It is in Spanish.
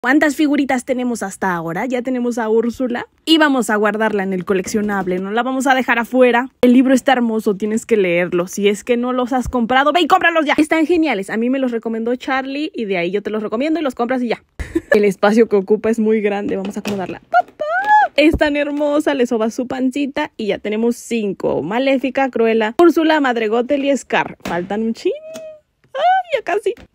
¿Cuántas figuritas tenemos hasta ahora? Ya tenemos a Úrsula y vamos a guardarla en el coleccionable, no la vamos a dejar afuera. El libro está hermoso, tienes que leerlo. Si es que no los has comprado, ve y cómpralos ya. Están geniales, a mí me los recomendó Charlie y de ahí yo te los recomiendo y los compras y ya. El espacio que ocupa es muy grande, vamos a acomodarla. ¡Papá! Es tan hermosa, le sobas su pancita y ya tenemos 5. Maléfica, Cruella, Úrsula, Madre Gothel y Scar. Faltan un chin. ¡Ay, ya casi!